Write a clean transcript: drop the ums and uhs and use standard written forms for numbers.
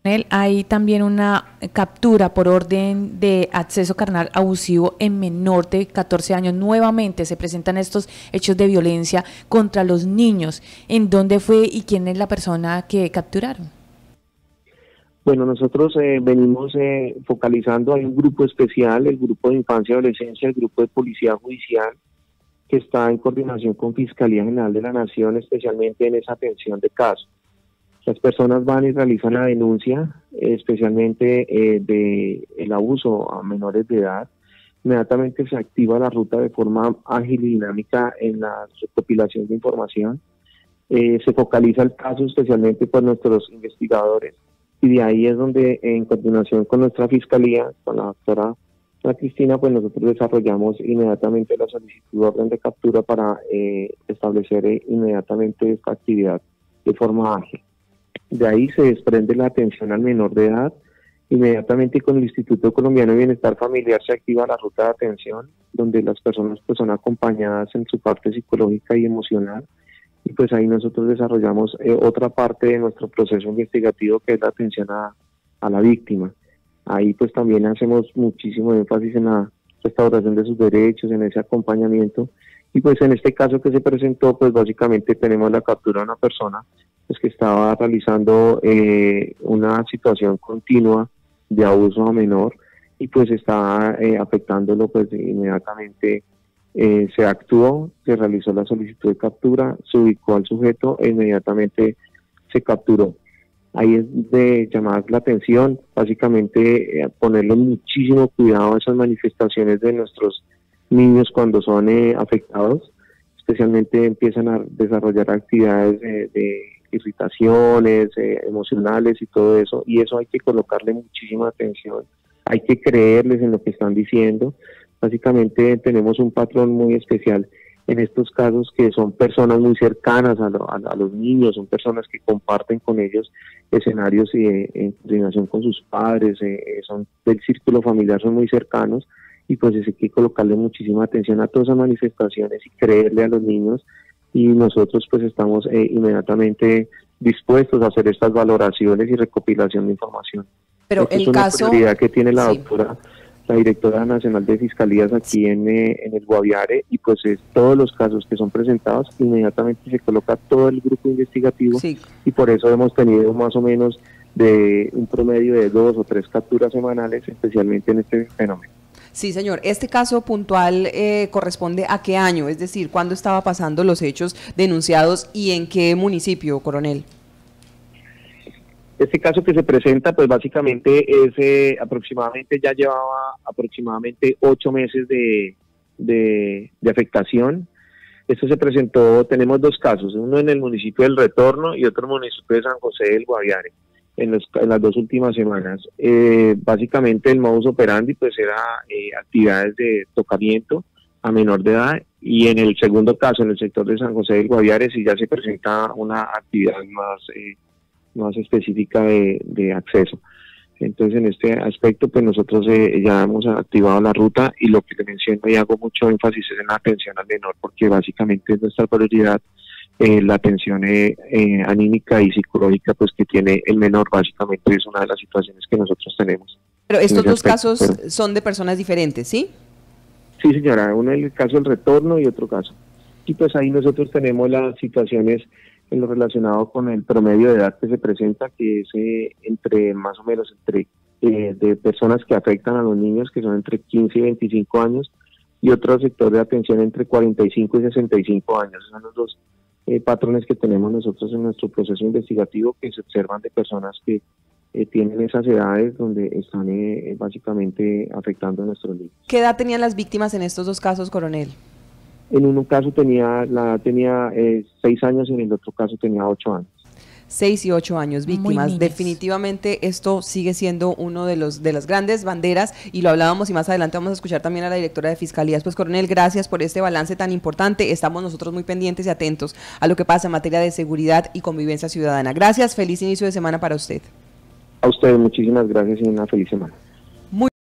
Hay también una captura por orden de acceso carnal abusivo en menor de 14 años. Nuevamente se presentan estos hechos de violencia contra los niños. ¿En dónde fue y quién es la persona que capturaron? Bueno, nosotros venimos focalizando, hay un grupo especial, el grupo de infancia y adolescencia, el grupo de policía judicial, que está en coordinación con Fiscalía General de la Nación, especialmente en esa atención de casos. Las personas van y realizan la denuncia, especialmente de el abuso a menores de edad. Inmediatamente se activa la ruta de forma ágil y dinámica en la recopilación de información. Se focaliza el caso especialmente por nuestros investigadores, y de ahí es donde, en continuación con nuestra fiscalía, con la doctora Cristina, pues nosotros desarrollamos inmediatamente la solicitud de orden de captura para establecer inmediatamente esta actividad de forma ágil. De ahí se desprende la atención al menor de edad. Inmediatamente con el Instituto Colombiano de Bienestar Familiar se activa la ruta de atención, donde las personas pues son acompañadas en su parte psicológica y emocional, y pues ahí nosotros desarrollamos otra parte de nuestro proceso investigativo, que es la atención a la víctima. Ahí pues también hacemos muchísimo énfasis en la restauración de sus derechos, en ese acompañamiento, y pues en este caso que se presentó, pues básicamente tenemos la captura de una persona pues que estaba realizando una situación continua de abuso a menor, y pues está afectándolo. Pues inmediatamente se actuó, se realizó la solicitud de captura, se ubicó al sujeto e inmediatamente se capturó. Ahí es de llamar la atención, básicamente ponerle muchísimo cuidado a esas manifestaciones de nuestros niños cuando son afectados, especialmente empiezan a desarrollar actividades de irritaciones emocionales y todo eso, y eso hay que colocarle muchísima atención, hay que creerles en lo que están diciendo. Básicamente tenemos un patrón muy especial en estos casos, que son personas muy cercanas a los niños, son personas que comparten con ellos escenarios en coordinación con sus padres, son del círculo familiar, son muy cercanos, y pues hay que colocarle muchísima atención a todas esas manifestaciones y creerle a los niños, y nosotros pues estamos inmediatamente dispuestos a hacer estas valoraciones y recopilación de información. Pero Esta es una prioridad que tiene la doctora, la directora nacional de Fiscalías aquí en el Guaviare, y pues todos los casos que son presentados, inmediatamente se coloca todo el grupo investigativo, y por eso hemos tenido más o menos de un promedio de 2 o 3 capturas semanales, especialmente en este fenómeno. Sí, señor. ¿Este caso puntual corresponde a qué año? Es decir, ¿cuándo estaba pasando los hechos denunciados y en qué municipio, coronel? Este caso que se presenta, pues básicamente es aproximadamente, ya llevaba aproximadamente 8 meses de afectación. Esto se presentó, tenemos 2 casos, uno en el municipio del Retorno y otro en el municipio de San José del Guaviare, en las 2 últimas semanas. Básicamente el modus operandi pues era actividades de tocamiento a menor de edad, y en el segundo caso, en el sector de San José del Guaviare, sí ya se presenta una actividad más específica de acceso. Entonces en este aspecto pues nosotros ya hemos activado la ruta, y lo que le menciono y hago mucho énfasis es en la atención al menor, porque básicamente es nuestra prioridad la atención anímica y psicológica pues que tiene el menor. Básicamente es una de las situaciones que nosotros tenemos. Pero estos 2 casos son de personas diferentes, ¿sí? Sí, señora, uno es el caso del Retorno y otro caso. Y pues ahí nosotros tenemos las situaciones en lo relacionado con el promedio de edad que se presenta, que es entre más o menos de personas que afectan a los niños, que son entre 15 y 25 años, y otro sector de atención entre 45 y 65 años. Esos son los 2 patrones que tenemos nosotros en nuestro proceso investigativo, que se observan de personas que tienen esas edades donde están básicamente afectando a nuestros niños. ¿Qué edad tenían las víctimas en estos 2 casos, coronel? En un caso tenía 6 años y en el otro caso tenía 8 años. 6 y 8 años víctimas. Definitivamente esto sigue siendo uno de las grandes banderas, y lo hablábamos, y más adelante vamos a escuchar también a la directora de Fiscalías. Pues coronel, gracias por este balance tan importante. Estamos nosotros muy pendientes y atentos a lo que pasa en materia de seguridad y convivencia ciudadana. Gracias, feliz inicio de semana para usted. A ustedes muchísimas gracias y una feliz semana.